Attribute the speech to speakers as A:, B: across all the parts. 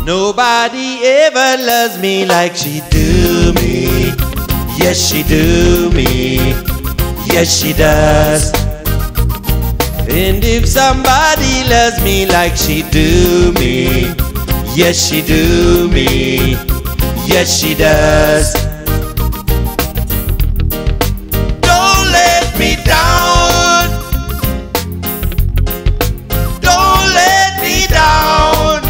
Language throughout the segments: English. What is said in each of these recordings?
A: Nobody ever loves me like she do me. Yes, she do me. Yes, she does. And if somebody loves me like she do me, yes, she do me. Yes, she does. Don't let me down. Don't let me down.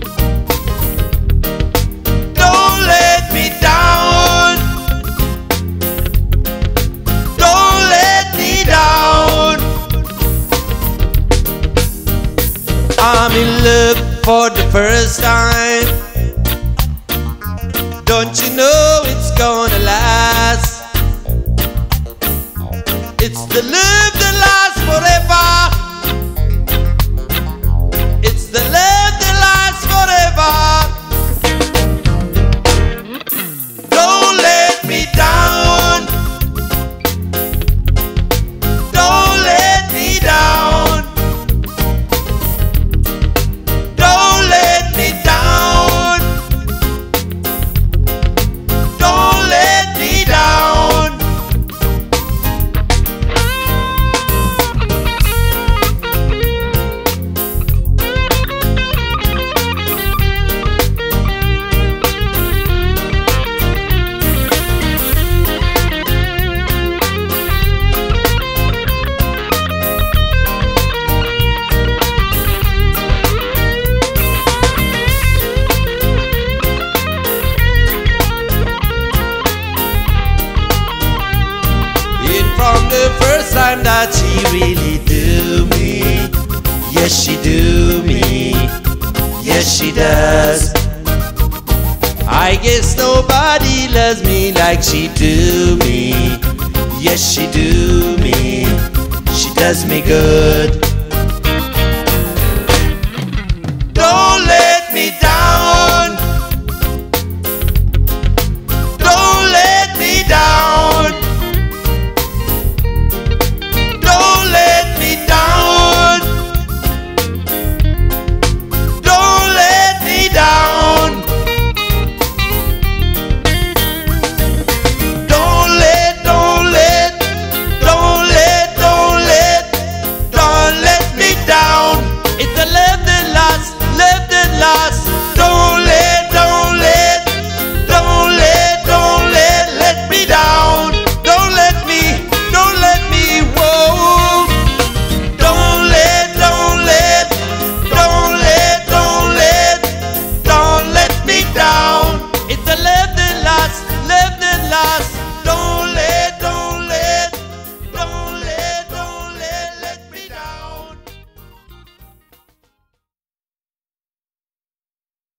A: Don't let me down. Don't let me down. I'm in love for the first time. Don't you know it's gonna last? It's the love that lasts forever. It's the love that lasts forever. Don't let me down. Don't let me down. Don't let me down. Don't let me down. From the first time that she really do me, yes, she do me. Yes, she does. I guess nobody loves me like she do me. Yes, she do me. She does me good.